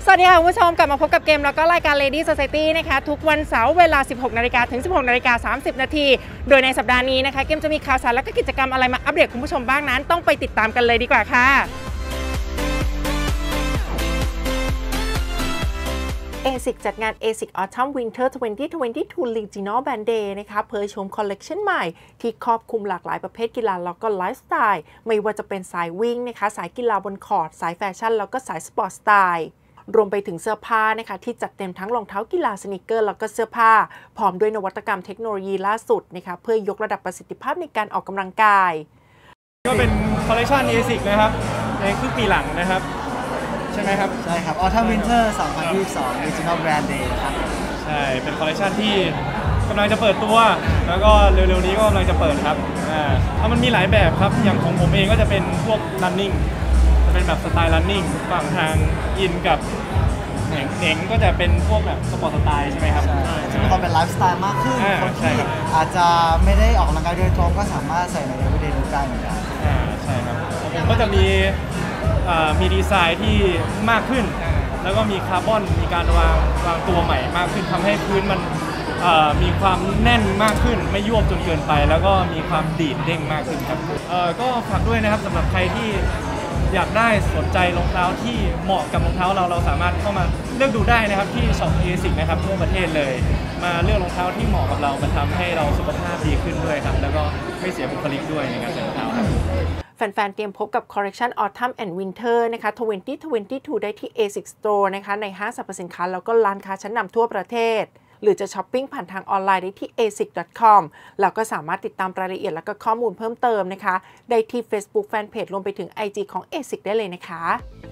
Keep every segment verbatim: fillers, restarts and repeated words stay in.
สวัสดีค่ะคุณผู้ชมกลับมาพบกับเกมแล้วก็รายการ Lady Society นะคะทุกวันเสาร์เวลา สิบหกนาฬิกา ถึง สิบหกนาฬิกาสามสิบนาทีโดยในสัปดาห์นี้นะคะเกมจะมีข่าวสารและก็กิจกรรมอะไรมาอัปเดตคุณผู้ชมบ้างนั้นต้องไปติดตามกันเลยดีกว่าค่ะ เอ ซิก จัดงาน เอ ซิก Autumn Winter สองพันยี่สิบสอง Regional Band Day นะคะเผยโฉมคอลเลกชันใหม่ที่ครอบคลุมหลากหลายประเภทกีฬาแล้วก็ไลฟ์สไตล์ไม่ว่าจะเป็นสายวิ่งนะคะสายกีฬาบนคอร์ตสายแฟชั่นแล้วก็สายสปอร์ตสไตล์รวมไปถึงเสื้อผ้านะคะที่จัดเต็มทั้งรองเท้ากีฬาสนีกเกอร์แล้วก็เสื้อผ้าพร้อมด้วยนวัตกรรมเทคโนโลยีล่าสุดนะคะเพื่อยกระดับประสิทธิภาพในการออกกำลังกายก็เป็นคอลเลคชัน เอ ซิก นะครับในครึ่งปีหลังนะครับใช่ไหมครับใช่ครับ Autumn Winter สองพันยี่สิบสอง Regional Band Day ครับใช่เป็นคอลเลคชันที่กำลังจะเปิดตัวแล้วก็เร็วๆนี้ก็กำลังจะเปิดครับอ่ามันมีหลายแบบครับอย่างของผมเองก็จะเป็นพวก running จะเป็นแบบสไตล์ running ฝั่งทางอินกับเหน่งเหน่งก็จะเป็นพวกแบบสปอร์ตสไตล์ใช่ไหมครับใช่จะมีความเป็นไลฟ์สไตล์มากขึ้นคนที่อาจจะไม่ได้ออกกำลังกายโดยตรงก็สามารถใส่ใน everyday look ได้เหมือนกันอ่าใช่ครับผมก็จะมีมีดีไซน์ที่มากขึ้นแล้วก็มีคาร์บอนมีการวางวางตัวใหม่มากขึ้นทำให้พื้นมันมีความแน่นมากขึ้นไม่ยวบจนเกินไปแล้วก็มีความดีดเด้งมากขึ้นครับก็ฝากด้วยนะครับสำหรับใครที่อยากได้สนใจรองเท้าที่เหมาะกับรองเท้าเราเราสามารถเข้ามาเลือกดูได้นะครับที่ช็อป เอ ซิก นะครับทั่วประเทศเลยมาเลือกรองเท้าที่เหมาะกับเรามันทำให้เราสุขภาพดีขึ้นด้วยครับแล้วก็ไม่เสียบุคลิกด้วยในการใส่รองเท้าครับแฟนๆ เตรียมพบกับ Collection Autumn and Winter นะคะสองพันยี่สิบสองได้ที่ เอ ซิก Store นะคะในห้างสรรพสินค้าแล้วก็ร้านค้าชั้นนำทั่วประเทศหรือจะช้อปปิ้งผ่านทางออนไลน์ได้ที่ เอ ซิก ดอท คอม แล้วก็สามารถติดตามรายละเอียดและก็ข้อมูลเพิ่มเติมนะคะได้ที่ Facebook Fanpage รวมไปถึง ไอ จี ของ เอ ซิก ได้เลยนะคะ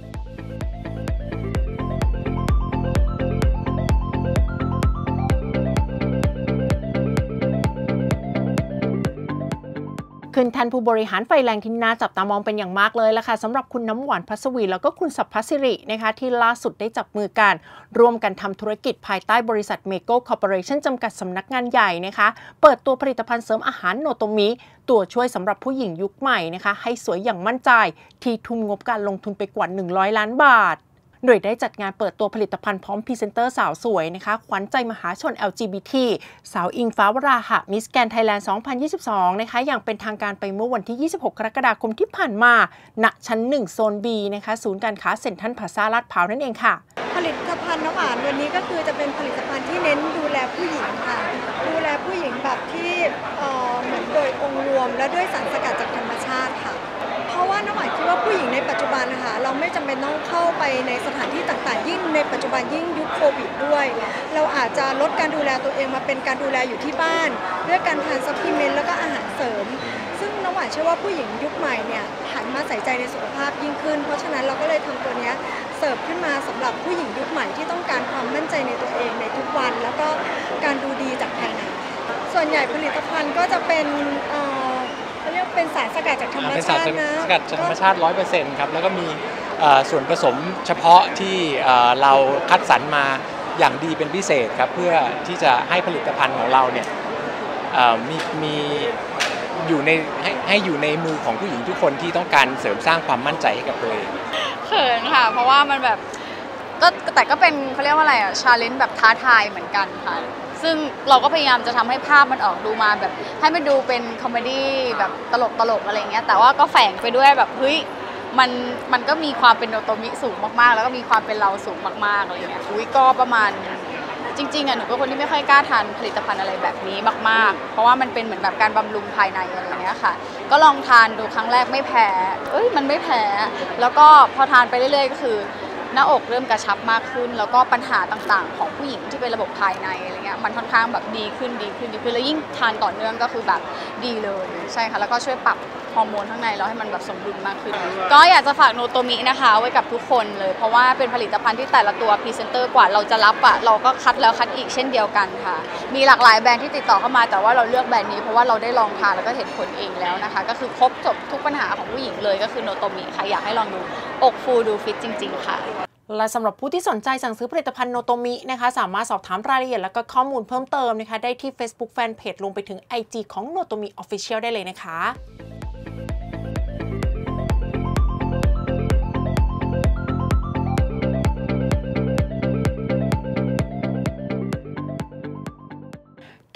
ขึ้นแทนผู้บริหารไฟแรงที่น่าจับตามองเป็นอย่างมากเลยล่ะค่ะสำหรับคุณน้ำหวานพัสวีแล้วก็คุณสัพพัสิรินะคะที่ล่าสุดได้จับมือกันร่วมกันทำธุรกิจภายใต้บริษัทเมโกคอร์ปอเรชั่นจำกัดสำนักงานใหญ่นะคะเปิดตัวผลิตภัณฑ์เสริมอาหารโนโตมิตัวช่วยสำหรับผู้หญิงยุคใหม่นะคะให้สวยอย่างมั่นใจที่ทุ่มงบการลงทุนไปกว่าหนึ่งร้อยล้านบาทโดยได้จัดงานเปิดตัวผลิตภัณฑ์พร้อมพรีเซนเตอร์สาวสวยนะคะขวัญใจมหาชน แอล จี บี ที สาวอิงฟ้าวราหะมิสแกรนด์ไทยแลนด์ สองพันยี่สิบสอง นะคะอย่างเป็นทางการไปเมื่อวันที่ ยี่สิบหก กรกฎาคมที่ผ่านมาณชั้น หนึ่ง โซน B นะคะศูนย์การค้าเซ็นทรัลพลาซ่าลาดพร้าวนั่นเองค่ะผลิตภัณฑ์น้ำหวานวันนี้ก็คือจะเป็นผลิตภัณฑ์ที่เน้นดูแลผู้หญิงค่ะดูแลผู้หญิงแบบที่เหมือนโดยองค์รวมและด้วยสารสกัดจากธรรมชาติค่ะเพราะว่าน้ำหวานคิดว่าผู้หญิงในปัจจุบันนะคะเราไม่จำเป็นต้องเข้าไปในสถานที่ต่างๆยิ่งในปัจจุบันยิ่งยุคโควิดด้วยเราอาจจะลดการดูแลตัวเองมาเป็นการดูแลอยู่ที่บ้านด้วยการทานซัพพลีเมนต์แล้วก็อาหารเสริมซึ่งน้ำหวานเชื่อว่าผู้หญิงยุคใหม่เนี่ยหันมาใส่ใจในสุขภาพยิ่งขึ้นเพราะฉะนั้นเราก็เลยทำตัวนี้เสิร์ฟขึ้นมาสำหรับผู้หญิงยุคใหม่ที่ต้องการความมั่นใจในตัวเองในทุกวันแล้วก็การดูดีจากภายในส่วนใหญ่ผลิตภัณฑ์ก็จะเป็นเรียกเป็นสารสกัดจากธรรมชาตินะสกัดจากธรรมชาติ ร้อยเปอร์เซ็นต์ ครับแล้วก็มีส่วนผสมเฉพาะที่เราคัดสรรมาอย่างดีเป็นพิเศษครับเพื่อที่จะให้ผลิตภัณฑ์ของเราเนี่ยมีมีอยู่ในให้ให้อยู่ในมือของผู้หญิงทุกคนที่ต้องการเสริมสร้างความมั่นใจให้กับตัวเองเขินค่ะเพราะว่ามันแบบก็แต่ก็เป็นเขาเรียกว่าอะไรอ่ะชาเลนจ์แบบท้าทายเหมือนกันค่ะซึ่งเราก็พยายามจะทำให้ภาพมันออกดูมาแบบให้มันดูเป็นคอมเมดี้แบบตลกตลกอะไรเงี้ยแต่ว่าก็แฝงไปด้วยแบบเฮ้ยมันมันก็มีความเป็นโนโตมิสูงมากๆแล้วก็มีความเป็นเราสูงมากๆอะไรเงี้ยอุ้ยก็ประมาณจริงๆอ่ะหนูเป็นคนที่ไม่ค่อยกล้าทานผลิตภัณฑ์อะไรแบบนี้มากๆเพราะว่ามันเป็นเหมือนแบบการบำรุงภายในอะไรเงี้ยค่ะก็ลองทานดูครั้งแรกไม่แพ้เอ้ยมันไม่แพ้แล้วก็พอทานไปเรื่อยๆก็คือหน้าอกเริ่มกระชับมากขึ้นแล้วก็ปัญหาต่างๆของผู้หญิงที่เป็นระบบภายในอะไรเงี้ยมันค่อนข้างแบบดีขึ้นดีขึ้นดีขึ้นแล้วยิ่งทานต่อเนื่องก็คือแบบดีเลยใช่ค่ะแล้วก็ช่วยปรับฮอร์โมนข้างในแล้วให้มันแบบสมดุลมากขึ้นก็อยากจะฝากโนโตมินะคะไว้กับทุกคนเลยเพราะว่าเป็นผลิตภัณฑ์ที่แต่ละตัวพรีเซนเตอร์กว่าเราจะรับอ่ะเราก็คัดแล้วคัดอีกเช่นเดียวกันค่ะมีหลากหลายแบรนด์ที่ติดต่อเข้ามาแต่ว่าเราเลือกแบรนด์นี้เพราะว่าเราได้ลองทานแล้วก็เห็นผลเองแล้วนะคะก็คือครบจบทุกปัญหาของผู้หญิงเลยก็คือโนโตมิค่ะอยากให้ลองดูอกฟูดูฟิตจริงๆค่ะและสำหรับผู้ที่สนใจสั่งซื้อผลิตภัณฑ์โนโตมินะคะสามารถสอบถามรายละเอียดและก็ข้อมูลเพิ่มเติมนะคะได้ที่ Facebook Fanpage รวมไปถึง ไอ จี ของ โนโตมิ Official ได้เลยนะคะ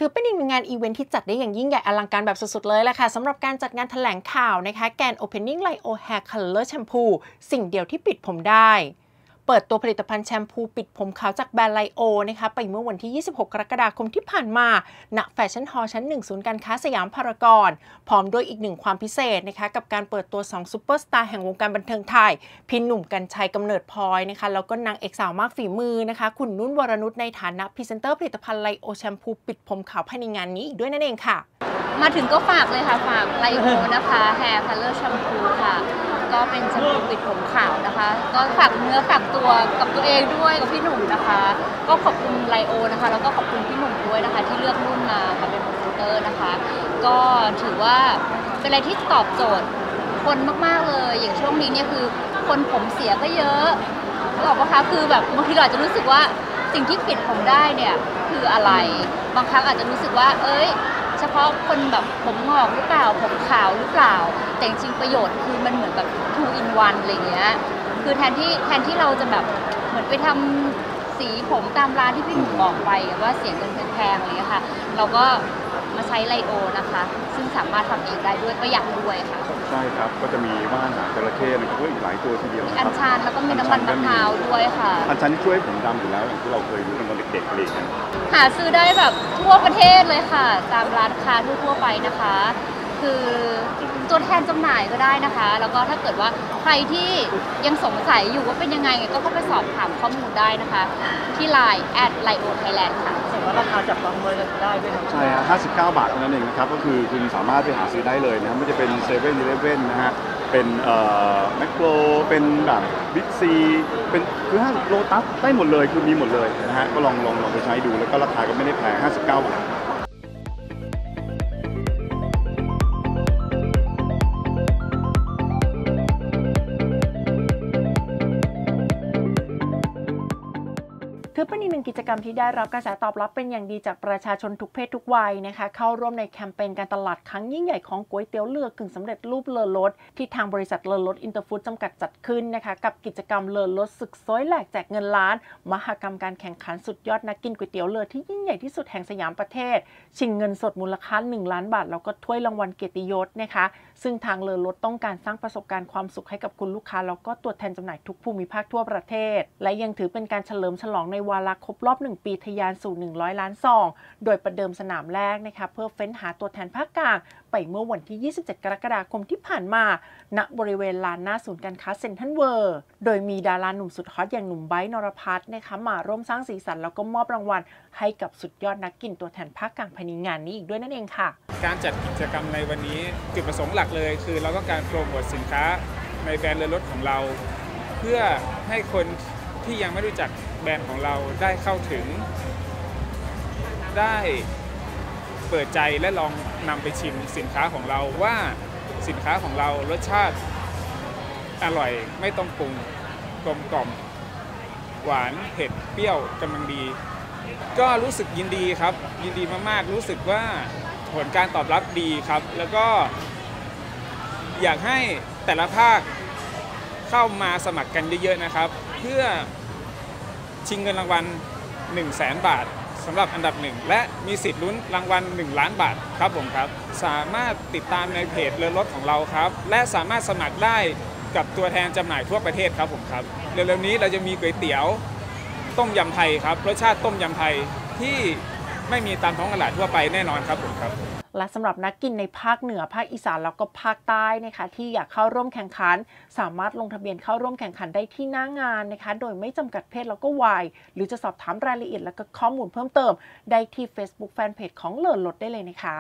ถือเป็นอีกหนึ่งงานอีเวนท์ที่จัดได้อย่างยิ่งใหญ่อลังการแบบสุดๆเลยแหละค่ะสำหรับการจัดงานแถลงข่าวนะคะแกน Opening Lio Hair Color Shampoo สิ่งเดียวที่ปิดผมได้เปิดตัวผลิตภัณฑ์แชมพูปิดผมขาวจากแบรนด์ไลโอนะคะไปเมื่อวันที่ ยี่สิบหก กรกฎาคมที่ผ่านมาณแฟชั่นฮอลล์ชั้นหนึ่งศูนย์การค้าสยามพารากอนพร้อมด้วยอีกหนึ่งความพิเศษนะคะกับการเปิดตัวสองซุปเปอร์สตาร์แห่งวงการบันเทิงไทยพี่หนุ่มกรรชัยกำเนิดพลอยนะคะแล้วก็นางเอกสาวมากฝีมือนะคะคุณนุ่นวรนุชในฐานะพรีเซนเตอร์ผลิตภัณฑ์ไลโอแชมพูปิดผมขาวภายในงานนี้อีกด้วยนั่นเองค่ะมาถึงก็ฝากเลยค่ะฝากไลโอนะคะ Hair Color Shampoo ค่ะก็เป็นแชมพูปิดผมขาวนะคะก็ฝากเนื้อฝากตัวกับตัวเองด้วยกับพี่หนุ่มนะคะก็ขอบคุณไลโอนะคะแล้วก็ขอบคุณพี่หนุ่มด้วยนะคะที่เลือกนุ่นมามาเป็นพรีเซนเตอร์นะคะก็ถือว่าเป็นอะไรที่ตอบโจทย์คนมากๆเลยอย่างช่วงนี้เนี่ยคือคนผมเสียก็เยอะบอกว่าคะคือแบบบางทีเราอาจจะรู้สึกว่าสิ่งที่ปิดผมได้เนี่ยคืออะไรบางครั้งอาจจะรู้สึกว่าเอ้ยเฉพาะคนแบบผมงอกหรือเปล่าผมขาวหรือเปล่าแต่จริงประโยชน์คือมันเหมือนแบบ two in one อะไรเงี้ยคือแทนที่แทนที่เราจะแบบเหมือนไปทำสีผมตามร้านที่พี่หนุ่มบอกไปว่าเสียเงินแพงๆอะไรเงี้ยค่ะเราก็มาใช้ไลโอนะคะซึ่งสามารถทำเองได้ด้วยประหยัดด้วยค่ะใช่ครับก็จะมีว่านหางจระเข้นะครับก็อีกหลายตัวทีเดียวอัญชันแล้วก็มีน้ำมันมะพร้าวด้วยค่ะอัญชันช่วยผมดำอยู่แล้วอย่างที่เราเคยรู้กันตอนเด็กๆเลยกันหาซื้อได้แบบทั่วประเทศเลยค่ะตามร้านค้าทั่วๆไปนะคะคือตัวแทนจำหน่ายก็ได้นะคะแล้วก็ถ้าเกิดว่าใครที่ยังสงสัยอยู่ว่าเป็นยังไงก็เข้าไปสอบถามข้อมูลได้นะคะที่ ไลน์ แอท ไลโอ ไทยแลนด์ ค่ะเห็นว่าราคาจับต้องได้ได้ด้วยครับใช่ฮะห้าสิบเก้าบาทเท่านั้นเองนะครับก็คือคุณสามารถไปหาซื้อได้เลยนะไม่จะเป็นเซเว่นอีเลฟเว่นนะฮะเป็นเอ่อแมคโครเป็นแบบบิ๊กซีเป็นคือห้างโลตัสได้หมดเลยคือมีหมดเลยนะฮะก็ลองลองลองไปใช้ดูแล้วก็ราคาก็ไม่ได้แพงห้าสิบเก้าบาทถือเป็นอีกหนึ่งกิจกรรมที่ได้รับกระแสตอบรับเป็นอย่างดีจากประชาชนทุกเพศทุกวัยนะคะเข้าร่วมในแคมเปญการตลาดครั้งยิ่งใหญ่ของก๋วยเตี๋ยวเรือกึ่งสำเร็จรูปเลอรสที่ทางบริษัทเลอรสอินเตอร์ฟู้ดจำกัดจัดขึ้นนะคะกับกิจกรรมเลอรสศึกซอยแหลกแจกเงินล้านมหกรรมการแข่งขันสุดยอดนักกินก๋วยเตี๋ยวเรือที่ยิ่งใหญ่ที่สุดแห่งสยามประเทศชิงเงินสดมูลค่าหนึ่งล้านบาทแล้วก็ถ้วยรางวัลเกียรติยศนะคะซึ่งทางเลอรสต้องการสร้างประสบการณ์ความสุขให้กับคุณลูกค้าแล้วก็ตัวแทนจำหน่ายทุกภูมิภาคทั่วประเทศและยังถือเป็นการเฉลิมฉลองในวาระครบรอบหนึ่งปีทะยานสู่หนึ่งร้อยล้านซองโดยประเดิมสนามแรกนะคะเพื่อเฟ้นหาตัวแทนภาคกลางไปเมื่อวันที่ยี่สิบเจ็ดกรกฎาคมที่ผ่านมาณบริเวณลานหน้าศูนย์การค้าเซ็นทรัลเวิลด์โดยมีดาราหนุ่มสุดฮอตอย่างหนุ่มไบร์ท นรพัฒน์นะคะมาร่วมสร้างสีสันแล้วก็มอบรางวัลให้กับสุดยอดนักกินตัวแทนภาคกลางภายในงานนี้อีกด้วยนั่นเองค่ะการจัดกิจกรรมในวันนี้จุดประสงค์หลักเลยคือเราต้องการโปรโมทสินค้าในแบรนด์เรือรถของเราเพื่อให้คนที่ยังไม่รู้จักแบรนด์ของเราได้เข้าถึงได้เปิดใจและลองนำไปชิมสินค้าของเราว่าสินค้าของเรารสชาติอร่อยไม่ต้องปรุงกลมกล่อมหวานเผ็ดเปรี้ยวกำลังดีก็รู้สึกยินดีครับยินดีมากๆรู้สึกว่าผลการตอบรับดีครับแล้วก็อยากให้แต่ละภาคเข้ามาสมัครกันเยอะๆนะครับเพื่อชิงเงินรางวัล หนึ่งแสน บาทสำหรับอันดับหนึ่งและมีสิทธิ์ลุ้นรางวัลหนึ่งล้านบาทครับผมครับสามารถติดตามในเพจเรือรถของเราครับและสามารถสมัครได้กับตัวแทนจำหน่ายทั่วประเทศครับผมครับเร็วๆนี้เราจะมีก๋วยเตี๋ยวต้มยำไทยครับรสชาติต้มยำไทยที่ไม่มีตามท้องตลาดทั่วไปแน่นอนครับผมครับและสำหรับนักกินในภาคเหนือภาคอีสานแล้วก็ภาคใต้นะคะที่อยากเข้าร่วมแข่งขันสามารถลงทะเบียนเข้าร่วมแข่งขันได้ที่หน้างานนะคะโดยไม่จำกัดเพศแล้วก็วัยหรือจะสอบถามรายละเอียดและก็ข้อมูลเพิ่มเติมได้ที่ Facebook Fanpage ของเลอรถได้เลยนะคะ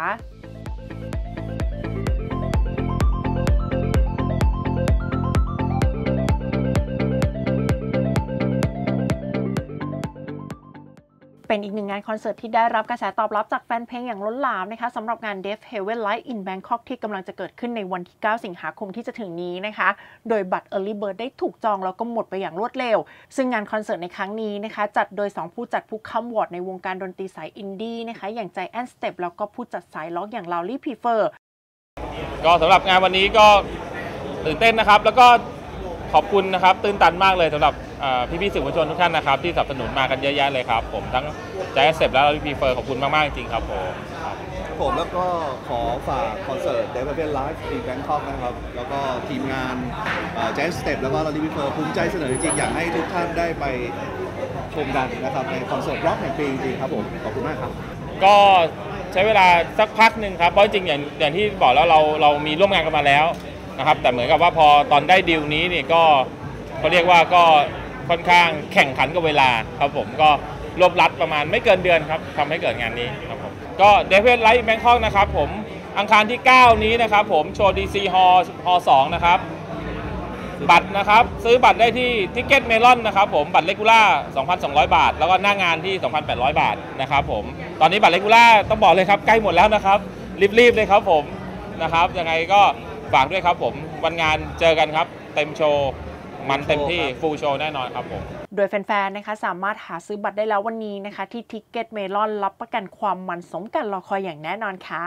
เป็นอีกหนึ่งงานคอนเสิร์ตที่ได้รับกระแสตอบรับจากแฟนเพลงอย่างล้นหลามนะคะสำหรับงาน Deaf Heaven Live in Bangkok ที่กำลังจะเกิดขึ้นในวันที่เก้าสิงหาคมที่จะถึงนี้นะคะโดยบัตร Early Bird ได้ถูกจองแล้วก็หมดไปอย่างรวดเร็วซึ่งงานคอนเสิร์ตในครั้งนี้นะคะจัดโดยสองผู้จัดผู้ค้ำวอร์ดในวงการดนตรีสายอินดี้นะคะอย่าง Giant Step แล้วก็ผู้จัดสายล็อกอย่าง Loudly Prefer ก็สำหรับงานวันนี้ก็ตื่นเต้นนะครับแล้วก็ขอบคุณนะครับตื้นตันมากเลยสำหรับพี่ๆสื่อมวลชนทุกท่านนะครับที่สนับสนุนมากันเยอะแยะเลยครับผมทั้งใจแอสเซปและพี่พีเฟอร์ขอบคุณมากๆจริงครับผมผมแล้วก็ขอฝากคอนเสิร์ต Development Live in Bangkok นะครับแล้วก็ทีมงานแจ๊สสเต็ปแล้วก็ลาลิมิเฟอร์ภูมิใจเสนอจริงๆอยากให้ทุกท่านได้ไปชมกันนะครับในคอนเสิร์ตร็อกแห่งปีจริงๆครับผมขอบคุณมากครับก็ใช้เวลาสักพักหนึ่งครับเพราะจริงๆอย่างอย่างที่บอกแล้วเราเรามีร่วมงานกันมาแล้วนะครับแต่เหมือนกับว่าพอตอนได้ดีลนี้นี่ก็เขาเรียกว่าก็ค่อนข้างแข่งขันกับเวลาครับผมก็รวบรัดประมาณไม่เกินเดือนครับทำให้เกิดงานนี้ครับผมก็ Development Live Bangkok นะครับผมอังคารที่เก้านี้นะครับผมโชว์ ดี ซี Hall Hall สองนะครับบัตรนะครับซื้อบัตรได้ที่ Ticket Melon นะครับผมบัตรเลกูล่า สองพันสองร้อย บาทแล้วก็หน้างานที่ สองพันแปดร้อย บาทนะครับผมตอนนี้บัตรเลกูล่าต้องบอกเลยครับใกล้หมดแล้วนะครับรีบๆเลยครับผมนะครับยังไงก็ฝากด้วยครับผมวันงานเจอกันครับเต็มโชว์มันเต็มที่ฟูลโชว์แน่นอนครับผมโดยแฟนๆนะคะสามารถหาซื้อบัตรได้แล้ววันนี้นะคะที่ Ticket Melon รับประกันความมันสมกันรอคอยอย่างแน่นอนค่ะ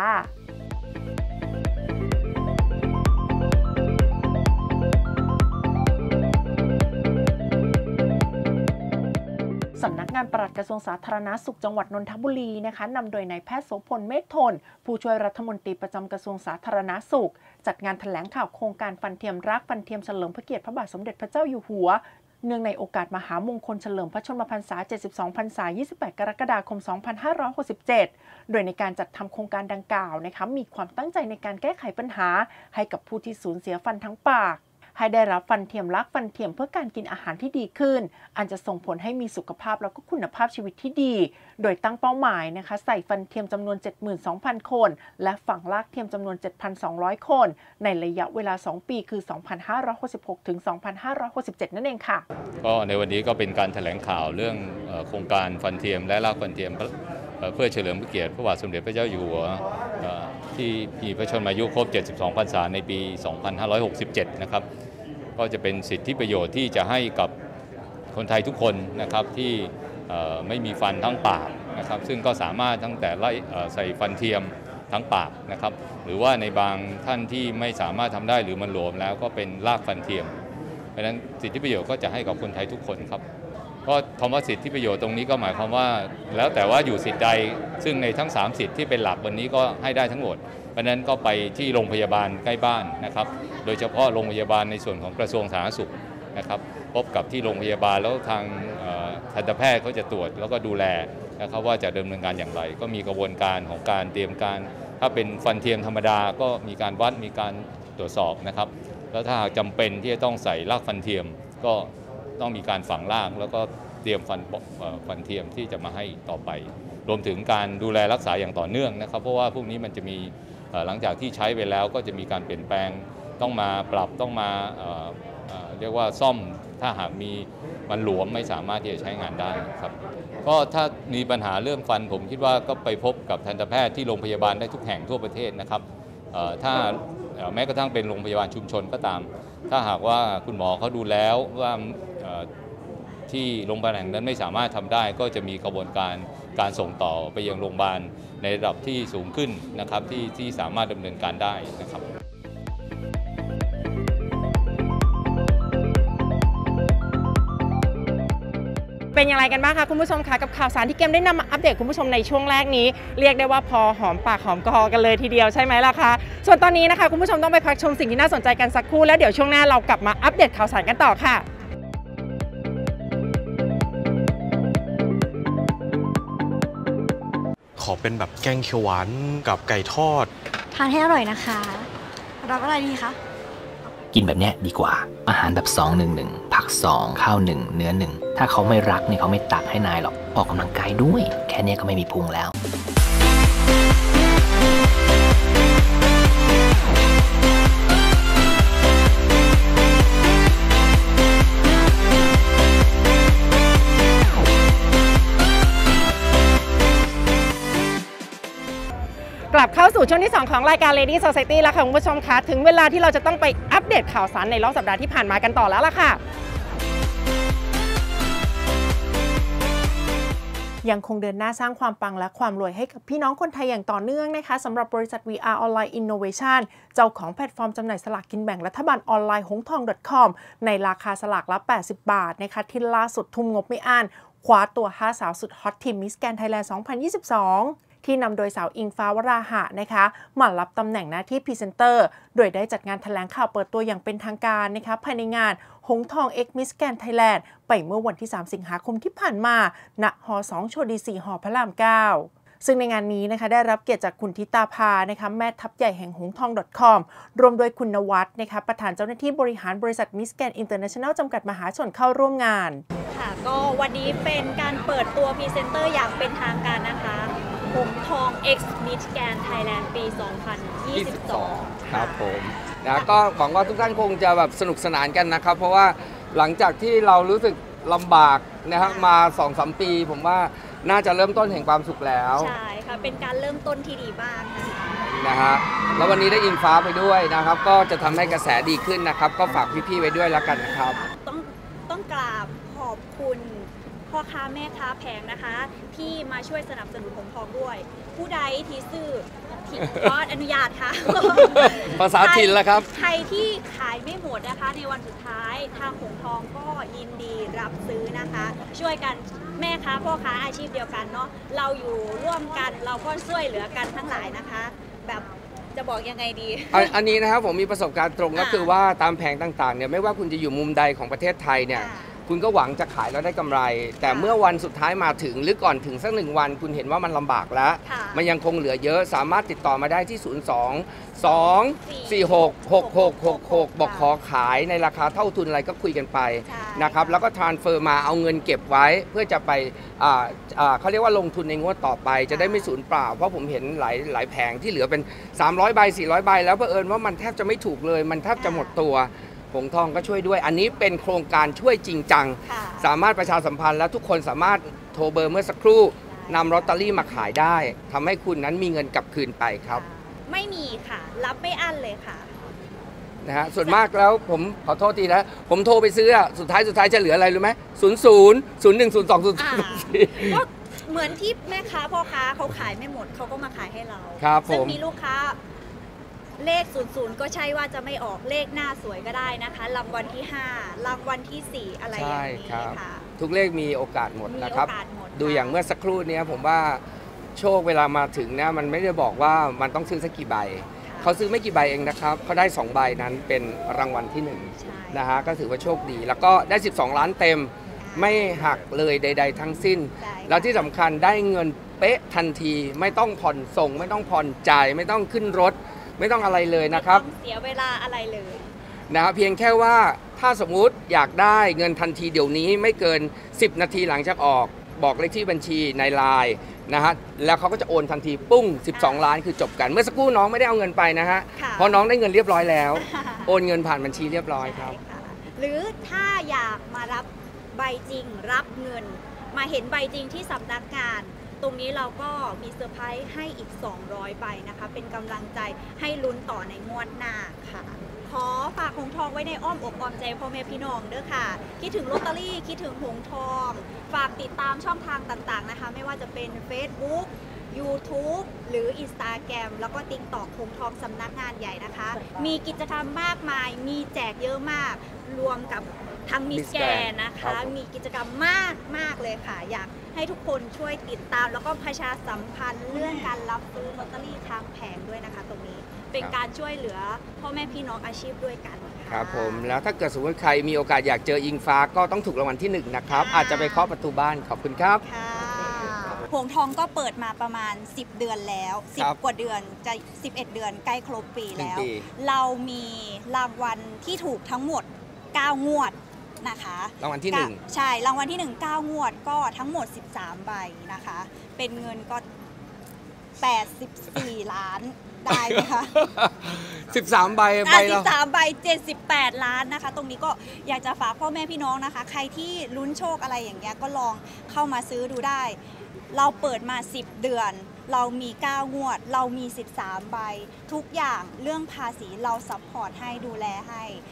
สำนักงานปลัดกระทรวงสาธารณสุขจังหวัดนนทบุรีนะคะนำโดยนายแพทย์โสพลเมฆทนผู้ช่วยรัฐมนตรีประจำกระทรวงสาธารณสุขจัดงานแถลงข่าวโครงการฟันเทียมรักฟันเทียมเฉลิมพระเกียรติพระบาทสมเด็จพระเจ้าอยู่หัวเนื่องในโอกาสมหามงคลเฉลิมพระชนมพรรษาเจ็ดสิบสองพรรษายี่สิบแปดกรกฎาคมสองพันห้าร้อยหกสิบเจ็ดโดยในการจัดทำโครงการดังกล่าวนะคะมีความตั้งใจในการแก้ไขปัญหาให้กับผู้ที่สูญเสียฟันทั้งปากให้ได้รับฟันเทียมรักฟันเทียมเพื่อการกินอาหารที่ดีขึ้นอันจะส่งผลให้มีสุขภาพแล้วก็คุณภาพชีวิตที่ดีโดยตั้งเป้าหมายนะคะใส่ฟันเทียมจำนวน เจ็ดหมื่นสองพัน คนและฝังรากเทียมจำนวน เจ็ดพันสองร้อย คนในระยะเวลาสองปีคือ สองพันห้าร้อยหกสิบหก ถึง สองพันห้าร้อยหกสิบเจ็ด นั่นเองค่ะก็ในวันนี้ก็เป็นการแถลงข่าวเรื่องโครงการฟันเทียมและรากฟันเทียมเพื่อเฉลิมพระเกียรติพระบาทสมเด็จพระเจ้าอยู่หัวที่มีพระชนมายุครบเจ็ดสิบสองพรรษาในปีสองพันห้าร้อยหกสิบเจ็ดนะครับก็จะเป็นสิทธิประโยชน์ที่จะให้กับคนไทยทุกคนนะครับที่ไม่มีฟันทั้งปากนะครับซึ่งก็สามารถตั้งแต่ใส่ฟันเทียมทั้งปากนะครับหรือว่าในบางท่านที่ไม่สามารถทำได้หรือมันหลวมแล้วก็เป็นรากฟันเทียมเพราะฉะนั้นสิทธิประโยชน์ก็จะให้กับคนไทยทุกคนครับก็คำว่าสิทธิประโยชน์ตรงนี้ก็หมายความว่าแล้วแต่ว่าอยู่สิทธิ์ใดซึ่งในทั้งสามสิทธิ์ที่เป็นหลักวันนี้ก็ให้ได้ทั้งหมดเพราะนั้นก็ไปที่โรงพยาบาลใกล้บ้านนะครับโดยเฉพาะโรงพยาบาลในส่วนของกระทรวงสาธารณสุขนะครับพบกับที่โรงพยาบาลแล้วทางทันตแพทย์เขาจะตรวจแล้วก็ดูแลนะครับว่าจะดำเนินการอย่างไรก็มีกระบวนการของการเตรียมการถ้าเป็นฟันเทียมธรรมดาก็มีการวัดมีการตรวจสอบนะครับแล้วถ้าหากจำเป็นที่จะต้องใส่รากฟันเทียมก็ต้องมีการฝังรากแล้วก็เตรียมฟันฟันเทียมที่จะมาให้ต่อไปรวมถึงการดูแลรักษาอย่างต่อเนื่องนะครับเพราะว่าพวกนี้มันจะมีหลังจากที่ใช้ไปแล้วก็จะมีการเปลี่ยนแปลงต้องมาปรับต้องมาเรียกว่าซ่อมถ้าหากมีมันหลวมไม่สามารถที่จะใช้งานได้ครับก็ถ้ามีปัญหาเรื่องฟันผมคิดว่าก็ไปพบกับทันตแพทย์ที่โรงพยาบาลได้ทุกแห่งทั่วประเทศนะครับถ้าแม้กระทั่งเป็นโรงพยาบาลชุมชนก็ตามถ้าหากว่าคุณหมอเขาดูแล้วว่าที่โรงพยาบาลแห่งนั้นไม่สามารถทำได้ก็จะมีกระบวนการการส่งต่อไปยังโรงพยาบาลในระดับที่สูงขึ้นนะครับที่ที่สามารถดำเนินการได้นะครับเป็นอย่างไรกันบ้างคะคุณผู้ชมคะกับข่าวสารที่เกมได้นำมาอัปเดตคุณผู้ชมในช่วงแรกนี้เรียกได้ว่าพอหอมปากหอมคอกันเลยทีเดียวใช่ไหมล่ะคะส่วนตอนนี้นะคะคุณผู้ชมต้องไปพักชมสิ่งที่น่าสนใจกันสักครู่แล้วเดี๋ยวช่วงหน้าเรากลับมาอัปเดตข่าวสารกันต่อค่ะขอเป็นแบบแกงเขียวหวานกับไก่ทอดทานให้อร่อยนะคะรับอะไรดีคะกินแบบเนี้ยดีกว่าอาหารแบบสอง หนึ่ง หนึ่งผักสองข้าวหนึ่งเนื้อหนึ่งถ้าเขาไม่รักนี่เขาไม่ตักให้นายหรอกออกกำลังกายด้วยแค่นี้ก็ไม่มีพุงแล้วกลับเข้าสู่ช่วงที่สองของรายการ Lady Society แล้วค่ะคุณผู้ชมคะถึงเวลาที่เราจะต้องไปอัปเดตข่าวสารในรอบสัปดาห์ที่ผ่านมากันต่อแล้วล่ะค่ะยังคงเดินหน้าสร้างความปังและความรวยให้กับพี่น้องคนไทยอย่างต่อเนื่องนะคะสำหรับบริษัท วี อาร์ Online Innovation เจ้าของแพลตฟอร์มจำหน่ายสลากกินแบ่งรัฐบาลออนไลน์หงทอง .com ในราคาสลากละแปดสิบบาทนะคะที่ล่าสุดทุ่มงบไม่อั้นคว้าตัวห้าสาวสุดฮอตทีมมิสแกรนด์ไทยแลนด์ สองพันยี่สิบสองที่นำโดยสาวอิงฟ้าวราหะนะคะมารับตำแหน่งหน้าที่พรีเซนเตอร์โดยได้จัดงานแถลงข่าวเปิดตัวอย่างเป็นทางการนะคะภายในงานหงทอง X Miss Grand Thailand ไปเมื่อวันที่สามสิงหาคมที่ผ่านมาณหอสองโชดีสี่หอพระรามเก้าซึ่งในงานนี้นะคะได้รับเกียรติจากคุณทิตาภานะคะแม่ทัพใหญ่แห่งหงทอง .com รวมโดยคุณนวัฒน์นะคะประธานเจ้าหน้าที่บริหารบริษัท Miss Grand International จำกัดมหาชนเข้าร่วมงานค่ะก็วันนี้เป็นการเปิดตัวพรีเซนเตอร์อย่างเป็นทางการนะคะหงทอง X Miss Grand Thailand ปี สองพันยี่สิบสองครับผมนะก็หวังว่าทุกท่านคงจะแบบสนุกสนานกันนะครับเพราะว่าหลังจากที่เรารู้สึกลำบากนะครับมา สองถึงสาม ปีผมว่าน่าจะเริ่มต้นแห่งความสุขแล้วใช่ค่ะเป็นการเริ่มต้นที่ดีมากนะฮะแล้ววันนี้ได้อิงฟ้าไปด้วยนะครับก็จะทำให้กระแสดีขึ้นนะครับก็ฝากพี่ๆไว้ด้วยแล้วกันนะครับต้องต้องกราบขอบคุณพ่อค้าแม่ค้าแผงนะคะที่มาช่วยสนับสนุนหงทองด้วยผู้ใดที่ซื้อที่ขออนุญาตค่ะภาษาถิ่นแล้วครับใครที่ขายไม่หมดนะคะในวันสุดท้ายทางหงทองก็ยินดีรับซื้อนะคะช่วยกันแม่ค้าพ่อค้าอาชีพเดียวกันเนาะเราอยู่ร่วมกันเราก็ช่วยเหลือกันทั้งหลายนะคะแบบจะบอกยังไงดีอันนี้นะครับผมมีประสบการณ์ตรงก็คือว่าตามแผงต่างๆเนี่ยไม่ว่าคุณจะอยู่มุมใดของประเทศไทยเนี่ยคุณก็หวังจะขายแล้วได้กำไรแต่เมื่อวันสุดท้ายมาถึงหรือก่อนถึงสักหนึ่งวันคุณเห็นว่ามันลำบากแล้วมันยังคงเหลือเยอะสามารถติดต่อมาได้ที่ศูนย์ สอง สอง สี่ หก หก หก หก หกบอกขอขายในราคาเท่าทุนอะไรก็คุยกันไปนะครับแล้วก็ทรานสเฟอร์มาเอาเงินเก็บไว้เพื่อจะไปเขาเรียกว่าลงทุนในงวดต่อไปจะได้ไม่สูญเปล่าเพราะผมเห็นหลายหลายแผงที่เหลือเป็นสามร้อยใบสี่ร้อยใบแล้วเผอิญว่ามันแทบจะไม่ถูกเลยมันแทบจะหมดตัวหงทองก็ช่วยด้วยอันนี้เป็นโครงการช่วยจริงจังสามารถประชาสัมพันธ์และทุกคนสามารถโทรเบอร์เมื่อสักครู่นำลอตเตอรี่มาขายได้ทำให้คุณนั้นมีเงินกลับคืนไปครับไม่มีค่ะรับไม่อั้นเลยค่ะนะฮะส่วนมากแล้วผมขอโทษทีนะผมโทรไปซื้อสุดท้ายสุดท้ายจะเหลืออะไรรู้ไหมศูนย์ศูนย์ศูนย์หนึ่งศูนย์สองศูนย์สี่ก็เหมือนที่แม่ค้าพ่อค้าเขาขายไม่หมดเขาก็มาขายให้เราครับซึ่งมีลูกค้าเลขศูนย์ศูนย์ก็ใช่ว่าจะไม่ออกเลขหน้าสวยก็ได้นะคะรางวัลที่ห้ารางวัลที่สี่อะไรอย่างนี้ค่ะทุกเลขมีโอกาสหมดนะครับดูอย่างเมื่อสักครู่นี้ผมว่าโชคเวลามาถึงเนี่ยมันไม่ได้บอกว่ามันต้องซื้อสักกี่ใบเขาซื้อไม่กี่ใบเองนะครับเขาได้สองใบนั้นเป็นรางวัลที่หนึ่งนะฮะก็ถือว่าโชคดีแล้วก็ได้สิบสองล้านเต็มไม่หักเลยใดๆทั้งสิ้นแล้วที่สำคัญได้เงินเป๊ะทันทีไม่ต้องผ่อนส่งไม่ต้องผ่อนจ่ายไม่ต้องขึ้นรถไม่ต้องอะไรเลยนะครับไม่ต้องเสียเวลาอะไรเลยนะครับเพียงแค่ว่าถ้าสมมุติอยากได้เงินทันทีเดี๋ยวนี้ไม่เกินสิบนาทีหลังจากออกบอกเลขที่บัญชีในไลน์นะฮะแล้วเขาก็จะโอนทันทีปุ้งสิบสองล้านคือจบกันเมื่อสักครู่น้องไม่ได้เอาเงินไปนะฮะเพราะน้องได้เงินเรียบร้อยแล้วโอนเงินผ่านบัญชีเรียบร้อยครับหรือถ้าอยากมารับใบจริงรับเงินมาเห็นใบจริงที่สำนักงานตรงนี้เราก็มีเซอร์ไพรส์ให้อีกสองร้อยใบนะคะเป็นกำลังใจให้ลุ้นต่อในงวดหน้าค่ะขอฝากหงทองไว้ในอ้อมอกอ้อมใจพ่อแม่พี่น้องเด้อค่ะคิดถึงลอตเตอรี่คิดถึงหงทองฝากติดตามช่องทางต่างๆนะคะไม่ว่าจะเป็น Facebook YouTube หรือ Instagram แล้วก็ TikTok หงทองสำนักงานใหญ่นะคะมีกิจกรรมมากมายมีแจกเยอะมากรวมกับทั้งมิสแกรนด์นะคะมีกิจกรรมมากมากเลยค่ะอยากให้ทุกคนช่วยติดตามแล้วก็ประชาสัมพันธ์เรื่องการรับซื้อลอตเตอรี่ทางแผงด้วยนะคะตรงนี้เป็นการช่วยเหลือพ่อแม่พี่น้องอาชีพด้วยกันครับผมแล้วถ้าเกิดสมมติใครมีโอกาสอยากเจออิงฟ้าก็ต้องถูกรางวัลที่หนึ่งนะครับอาจจะไปเคาะประตูบ้านขอบคุณครับหงทองก็เปิดมาประมาณสิบเดือนแล้วสิบกว่าเดือนจะสิบเอ็ดเดือนใกล้ครบปีแล้วเรามีรางวัลที่ถูกทั้งหมดเก้างวดนะคะรางวัลที่หนึ่งใช่รางวัลที่หนึ่ง เก้างวดก็ทั้งหมดสิบสามใบนะคะเป็นเงินก็แปดสิบสี่ล้านได้ไหมคะสิบสามใบใบละสิบสามใบเจ็ดสิบแปดล้านนะคะตรงนี้ก็อยากจะฝากพ่อแม่พี่น้องนะคะใครที่ลุ้นโชคอะไรอย่างเงี้ยก็ลองเข้ามาซื้อดูได้เราเปิดมาสิบเดือนเรามีเก้างวดเรามีสิบสามใบทุกอย่างเรื่องภาษีเราซัพพอร์ตให้ดูแลให้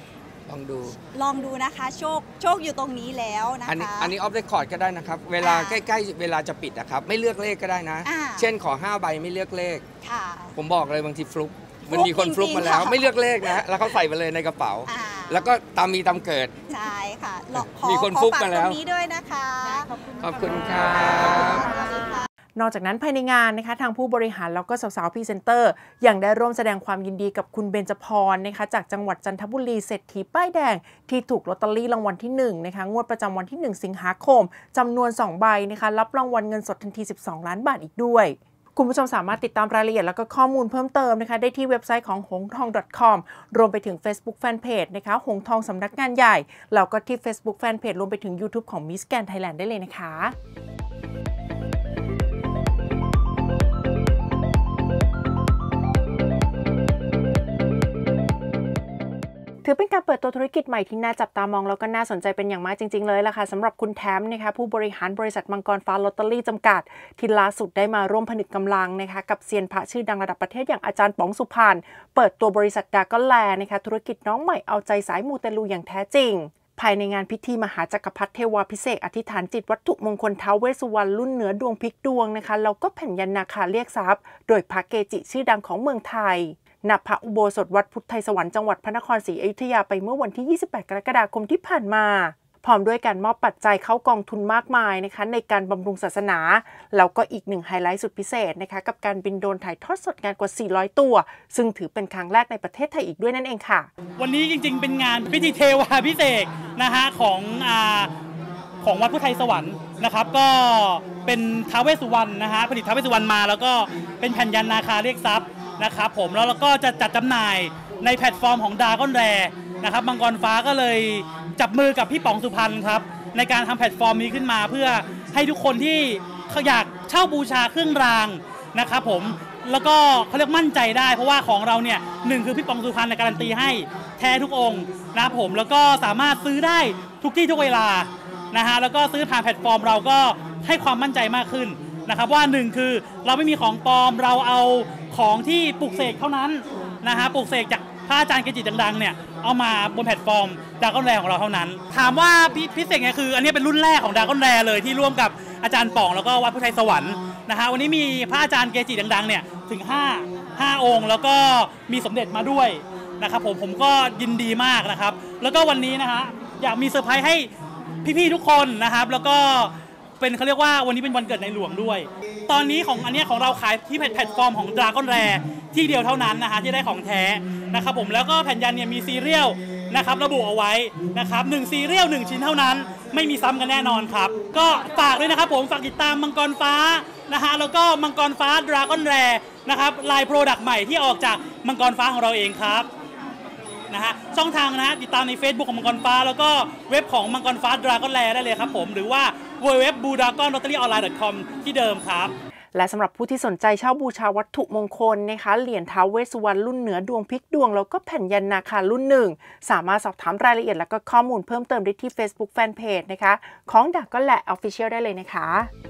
ลองดูลองดูนะคะโชคโชคอยู่ตรงนี้แล้วนะคะอันนี้อันนี้ออฟเรคคอร์ดก็ได้นะครับเวลาใกล้ๆเวลาจะปิดนะครับไม่เลือกเลขก็ได้นะเช่นขอห้าใบไม่เลือกเลขผมบอกเลยบางทีฟลุกมันมีคนฟลุกมาแล้วไม่เลือกเลขนะแล้วเขาใส่ไปเลยในกระเป๋าแล้วก็ตามมีตามเกิดใช่ค่ะมีคนฟลุกมาแล้วตรงนี้ด้วยนะคะขอบคุณครับนอกจากนั้นภายในงานนะคะทางผู้บริหารแล้วก็สาวๆพรีเซนเตอร์ยังได้ร่วมแสดงความยินดีกับคุณเบญจพรนะคะจากจังหวัดจันทบุรีเศรษฐีป้ายแดงที่ถูกลอตเตอรี่รางวัลที่หนึ่งนะคะงวดประจำวันที่หนึ่งสิงหาคมจำนวนสองใบนะคะรับรางวัลเงินสดทันทีสิบสองล้านบาทอีกด้วยคุณผู้ชมสามารถติดตามรายละเอียดแล้วก็ข้อมูลเพิ่มเติมนะคะได้ที่เว็บไซต์ของหงทอง .com รวมไปถึง Facebook Fanpage นะคะหงทองสำนักงานใหญ่แล้วก็ที่ Facebook Fanpage รวมไปถึง YouTube ของ Miss Grand Thailand ได้เลยนะคะถือเป็นการเปิดตัวธุรกิจใหม่ที่น่าจับตามองแล้วก็น่าสนใจเป็นอย่างมากจริงๆเลยล่ะค่ะสำหรับคุณแทมนะคะผู้บริหารบริษัทมังกรฟ้าลอตเตอรี่จำกัดที่ล่าสุดได้มาร่วมผนึกกำลังนะคะกับเซียนพระชื่อดังระดับประเทศอย่างอาจารย์ป๋องสุพรรณเปิดตัวบริษัทดาก้อนแลนะคะธุรกิจน้องใหม่เอาใจสายมูเตลูอย่างแท้จริงภายในงานพิธีมหาจักรพรรดิเทวาภิเษกอธิษฐานจิตวัตถุมงคลท้าวเวสสุวรรณรุ่นเหนือดวงพลิกดวงนะคะแล้วก็แผ่นยันนาคาเรียกทรัพย์โดยพระเกจิชื่อดังของเมืองไทยณพระอุโบสถวัดพุทธไทยสวรรค์จังหวัดพระนครศรีอยุธยาไปเมื่อวันที่ยี่สิบแปดกรกฎาคมที่ผ่านมาพร้อมด้วยการมอบปัจจัยเข้ากองทุนมากมายนะคะในการบำรุงศาสนาแล้วก็อีกหนึ่งไฮไลท์สุดพิเศษนะคะกับการบินโดรนถ่ายทอดสดงานกว่าสี่ร้อยตัวซึ่งถือเป็นครั้งแรกในประเทศไทยอีกด้วยนั่นเองค่ะวันนี้จริงๆเป็นงานพิธีเทวาภิเษกนะฮะของอ่าของวัดพุทธไทยสวรรค์นะครับก็เป็นท้าวเวสสุวรรณนะฮะผลิตท้าวเวสสุวรรณมาแล้วก็เป็นแผ่นยันนาคาเรียกทรัพย์นะครับผมแล้วเราก็จะจัดจำหน่ายในแพลตฟอร์มของดาก้อนแรนะครับมังกรฟ้าก็เลยจับมือกับพี่ป๋องสุพรรณครับในการทำแพลตฟอร์มนี้ขึ้นมาเพื่อให้ทุกคนที่อยากเช่าบูชาเครื่องรางนะครับผมแล้วก็เขาเรียกมั่นใจได้เพราะว่าของเราเนี่ยหนึ่งคือพี่ป๋องสุพรรณการันตีให้แท้ทุกองค์นะครับผมแล้วก็สามารถซื้อได้ทุกที่ทุกเวลานะฮะแล้วก็ซื้อผ่านแพลตฟอร์มเราก็ให้ความมั่นใจมากขึ้นนะครับว่าหนึ่งคือเราไม่มีของปลอมเราเอาของที่ปลุกเสกเท่านั้นนะฮะปลุกเสกจากพระอาจารย์เกจิดังๆเนี่ยเอามาบนแพลตฟอร์มดราก้อนแรของเราเท่านั้นถามว่าพิเศษไงคืออันนี้เป็นรุ่นแรกของดราก้อนแรเลยที่ร่วมกับอาจารย์ป๋องแล้วก็วัดพุทธไทยสวรรค์นะฮะวันนี้มีพระอาจารย์เกจิดังๆเนี่ยถึงห้า ห้าองค์แล้วก็มีสมเด็จมาด้วยนะครับผมผมก็ยินดีมากนะครับแล้วก็วันนี้นะฮะอยากมีเซอร์ไพรส์ให้พี่ๆทุกคนนะครับแล้วก็เป็นเขาเรียกว่าวันนี้เป็นวันเกิดในหลวงด้วยตอนนี้ของอันนี้ของเราขายที่แพลตฟอร์มของ Dragon Rare ที่เดียวเท่านั้นนะคะที่ได้ของแท้นะครับผมแล้วก็แผ่นยันเนี่ยมีซีเรียลนะครับระบุเอาไว้นะครับหนึ่งซีเรียลหนึ่งชิ้นเท่านั้นไม่มีซ้ำกันแน่นอนครับก็ฝากด้วยนะครับผมฝากติดตามมังกรฟ้านะฮะแล้วก็มังกรฟ้า Dragon Rare นะครับลายโปรดักต์ใหม่ที่ออกจากมังกรฟ้าของเราเองครับนะฮะช่องทางนะฮะติดตามใน Facebook ของมังกรฟ้าแล้วก็เว็บของมังกรฟ้า Dragon Rare ได้เลยครับผมหรือว่า ดับเบิลยู ดับเบิลยู ดับเบิลยู ดอท บูดากอน ลอตเตอรี่ออนไลน์ ดอท คอม ที่เดิมครับและสำหรับผู้ที่สนใจเช่าบูชาวัตถุมงคลนะคะเหรียญท้าวเวสสุวรรณรุ่นเหนือดวงพลิกดวงแล้วก็แผ่นยันนาคารุ่นหนึ่งสามารถสอบถามรายละเอียดและก็ข้อมูลเพิ่มเติมได้ที่ Facebook Fanpage นะคะของดาก้อนแล Official ได้เลยนะคะ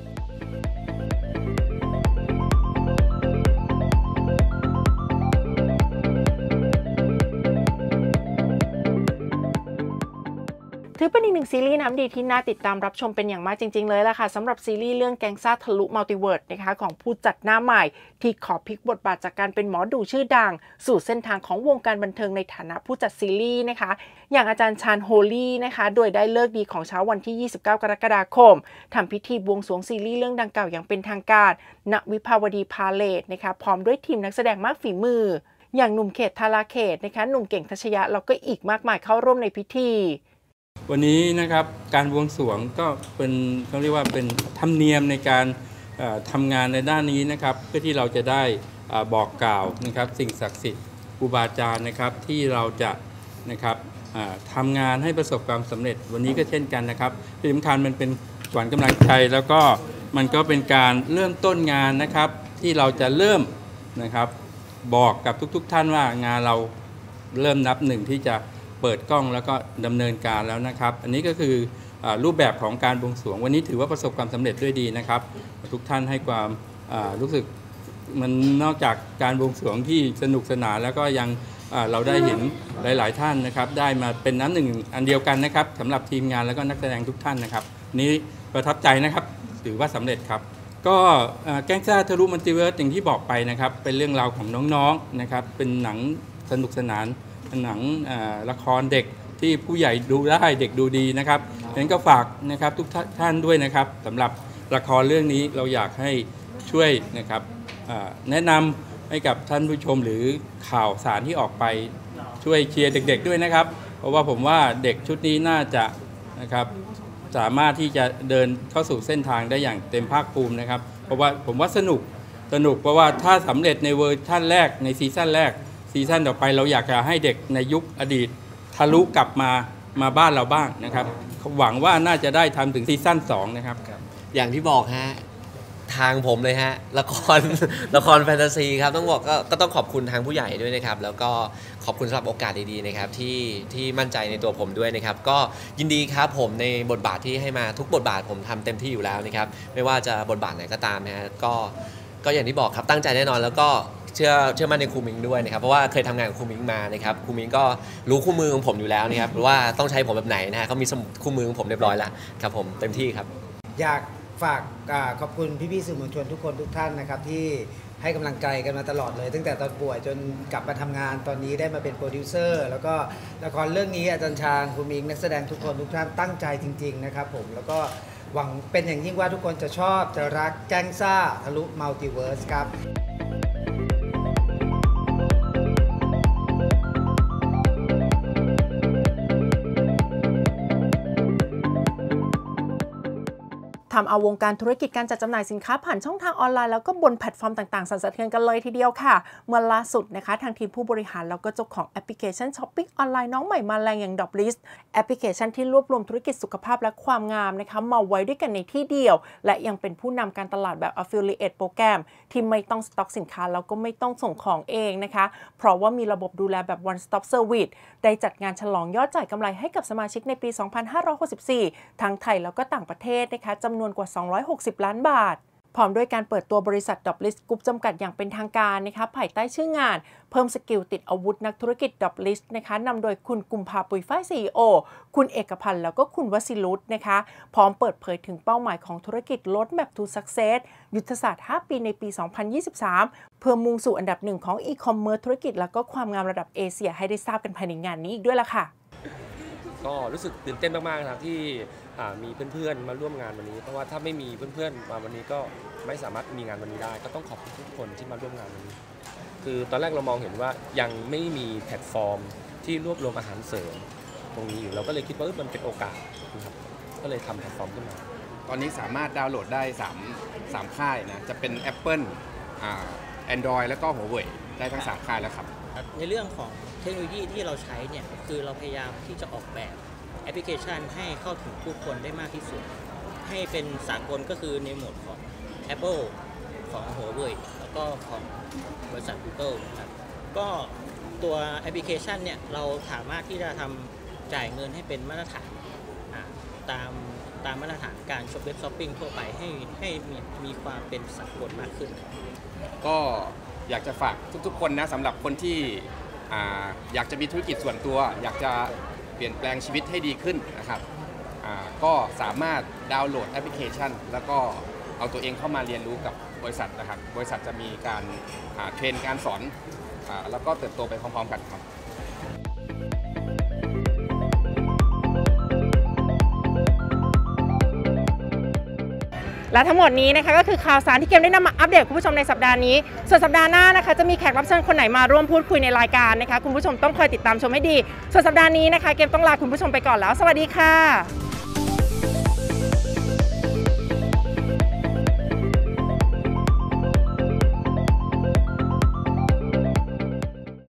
ถือเป็นอีกหนึ่งซีรีส์น้ำดีที่น่าติดตามรับชมเป็นอย่างมากจริงๆเลยล่ะค่ะสำหรับซีรีส์เรื่องแก๊งซ่าทะลุมัลติเวิร์สนะคะของผู้จัดหน้าใหม่ที่ขอพลิกบทบาทจากการเป็นหมอดูชื่อดังสู่เส้นทางของวงการบันเทิงในฐานะผู้จัดซีรีส์นะคะอย่างอาจารย์ชาญโฮลี่นะคะโดยได้เลิกดีของเช้าวันที่ยี่สิบเก้ากรกฎาคมทำพิธีบวงสรวงซีรีส์เรื่องดังกล่าวอย่างเป็นทางการณวิภาวดีพาเลทนะคะพร้อมด้วยทีมนักแสดงมากฝีมืออย่างหนุ่มเขตธาราเขตนะคะหนุ่มเก่งทัชยะแล้วก็อีกมากมายเข้าร่วมในพิธีวันนี้นะครับการบวงสรวงก็เป็นเขาเรียกว่าเป็นธรรมเนียมในการทำงานในด้านนี้นะครับเพื่อที่เราจะได้บอกกล่าวนะครับสิ่งศักดิ์สิทธิ์ครูบาอาจารย์นะครับที่เราจะนะครับทำงานให้ประสบความสำเร็จวันนี้ก็เช่นกันนะครับที่สำคัญมันเป็นขวัญกำลังใจแล้วก็มันก็เป็นการเริ่มต้นงานนะครับที่เราจะเริ่มนะครับบอกกับทุกๆท่านว่างานเราเริ่มนับหนึ่งที่จะเปิดกล้องแล้วก็ดำเนินการแล้วนะครับอันนี้ก็คือรูปแบบของการบวงสรวงวันนี้ถือว่าประสบความสำเร็จด้วยดีนะครับทุกท่านให้ความรู้สึกมันนอกจากการบวงสรวงที่สนุกสนานแล้วก็ยังเราได้เห็นหลายๆท่านนะครับได้มาเป็นน้ำหนึ่งอันเดียวกันนะครับสำหรับทีมงานแล้วก็นักแสดงทุกท่านนะครับนี้ประทับใจนะครับถือว่าสำเร็จครับก็แก๊งซ่าทะลุมัลติเวิร์สอย่างที่บอกไปนะครับเป็นเรื่องราวของน้องๆนะครับเป็นหนังสนุกสนานเป็นหนังละครเด็กที่ผู้ใหญ่ดูได้เด็กดูดีนะครับฉะนั้นก็ฝากนะครับทุกท่านด้วยนะครับสำหรับละครเรื่องนี้เราอยากให้ช่วยนะครับแนะนำให้กับท่านผู้ชมหรือข่าวสารที่ออกไปช่วยเชียร์เด็กๆด้วยนะครับเพราะว่าผมว่าเด็กชุดนี้น่าจะนะครับสามารถที่จะเดินเข้าสู่เส้นทางได้อย่างเต็มภาคภูมินะครับเพราะว่าผมว่าสนุกสนุกเพราะว่าถ้าสำเร็จในเวอร์ชั่นแรกในซีซั่นแรกซีซั่นต่อไปเราอยากจะให้เด็กในยุคอดีตทะลุกลับมามาบ้านเราบ้างนะครับหวังว่าน่าจะได้ทำถึงซีซั่นสองนะครับอย่างที่บอกฮะทางผมเลยฮะละคร ละครแฟนตาซีครับต้องบอกก็ก็ต้องขอบคุณทางผู้ใหญ่ด้วยนะครับแล้วก็ขอบคุณสำหรับโอกาสดีๆนะครับที่ที่มั่นใจในตัวผมด้วยนะครับก็ยินดีครับผมในบทบาทที่ให้มาทุกบทบาทผมทำเต็มที่อยู่แล้วนะครับไม่ว่าจะบทบาทไหนก็ตามนะฮะก็ก็อย่างที่บอกครับตั้งใจแน่นอนแล้วก็เชื่อเชื่อมั่นในครูมิงด้วยนะครับเพราะว่าเคยทำงานกับครูมิงมานะครับครูมิงก็รู้คู่มือของผมอยู่แล้วนะครับว่าต้องใช้ผมแบบไหนนะฮะเขามีสมุดคู่มือของผมเรียบร้อยแล้วครับผมเต็มที่ครับอยากฝากขอบคุณพี่ๆสื่อมวลชนทุกคนทุกท่านนะครับที่ให้กำลังใจกันมาตลอดเลยตั้งแต่ตอนป่วยจนกลับมาทำงานตอนนี้ได้มาเป็นโปรดิวเซอร์แล้วก็ละครเรื่องนี้อาจารย์ชาญครูมิงนักแสดงทุกคนทุกท่านตั้งใจจริงๆนะครับผมแล้วก็หวังเป็นอย่างยิ่งว่าทุกคนจะชอบจะรักแก๊งซ่าทะลุมัลติเวิร์สครับทำเอาวงการธุรกิจการจัดจำหน่ายสินค้าผ่านช่องทางออนไลน์แล้วก็บนแพลตฟอร์มต่างๆสั่นสะเทือนกันเลยทีเดียวค่ะเมื่อล่าสุดนะคะทางทีมผู้บริหารแล้วก็เจ้าของแอปพลิเคชันช้อปปิ้งออนไลน์น้องใหม่มาแรงอย่างดอปลิสต์แอปพลิเคชันที่รวบรวมธุรกิจสุขภาพและความงามนะคะมาไว้ด้วยกันในที่เดียวและยังเป็นผู้นำการตลาดแบบ Affiliate โปรแกรมที่ไม่ต้องสต็อกสินค้าแล้วก็ไม่ต้องส่งของเองนะคะเพราะว่ามีระบบดูแลแบบ one stop service ได้จัดงานฉลองยอดจ่ายกำไรให้กับสมาชิกในปี สองพันห้าร้อยหกสิบสี่ ทั้งไทยแล้วก็ต่างประเทศนะคะจำนวนกว่าสองร้อยหกสิบล้านบาทพร้อมด้วยการเปิดตัวบริษัท Doplist Group จำกัดอย่างเป็นทางการนะคะภายใต้ชื่องานเพิ่มสกิลติดอาวุธนักธุรกิจ Doplist นะคะนำโดยคุณกุมภาปุยฝ้าย ซี อี โอ คุณเอกพันธ์แล้วก็คุณวสิรุตนะคะพร้อมเปิดเผยถึงเป้าหมายของธุรกิจ Roadmap to Success ยุทธศาสตร์ห้าปีในปี สองพันยี่สิบสาม เพื่อมุ่งสู่อันดับหนึ่งของ e-commerce ธุรกิจแล้วก็ความงามระดับเอเชียให้ได้ทราบกันภายในงานนี้อีกด้วยล่ะค่ะก็รู้สึกตื่นเต้นมากๆนะครับที่มีเพื่อนๆมาร่วมงานวันนี้เพราะว่าถ้าไม่มีเพื่อนๆมาวันนี้ก็ไม่สามารถมีงานวันนี้ได้ก็ต้องขอบคุณทุกคนที่มาร่วมงานวันนี้คือตอนแรกเรามองเห็นว่ายังไม่มีแพลตฟอร์มที่รวบรวมอาหารเสริมตรงนี้อยู่เราก็เลยคิดว่ามันเป็นโอกาสนะครับก็เลยทำแพลตฟอร์มขึ้นมาตอนนี้สามารถดาวน์โหลดได้สามสามค่ายนะจะเป็น Apple อ่า Android แล้วก็ Huawei ได้ทั้งสามค่ายแล้วครับในเรื่องของเทคโนโลยีที่เราใช้เนี่ยคือเราพยายามที่จะออกแบบแอปพลิเคชันให้เข้าถึงผู้คนได้มากที่สุดให้เป็นสากลก็คือในโหมดของ Apple ของ Huawei แล้วก็ของบริษัท Google นะครับก็ตัวแอปพลิเคชันเนี่ยเราสามารถที่จะทำจ่ายเงินให้เป็นมาตรฐานตามตามมาตรฐานการช็อปเว็บช้อปปิ้งทั่วไปให้ให้มีมีความเป็นสากลมากขึ้นก็อยากจะฝากทุกๆคนนะสำหรับคนที่อยากจะมีธุรกิจส่วนตัวอยากจะเปลี่ยนแปลงชีวิตให้ดีขึ้นนะครับก็สามารถดาวน์โหลดแอปพลิเคชันแล้วก็เอาตัวเองเข้ามาเรียนรู้กับบริษัทนะครับบริษัทจะมีการเทรนการสอนแล้วก็เติบโตไปพร้อมๆกันครับและทั้งหมดนี้นะคะก็คือข่าวสารที่เกมได้นำมาอัปเดตคุณผู้ชมในสัปดาห์นี้ส่วนสัปดาห์หน้านะคะจะมีแขกรับเชิญคนไหนมาร่วมพูดคุยในรายการนะคะคุณผู้ชมต้องคอยติดตามชมให้ดีส่วนสัปดาห์นี้นะคะเกมต้องลาคุณผู้ชมไปก่อนแล้วสวัสดีค่ะ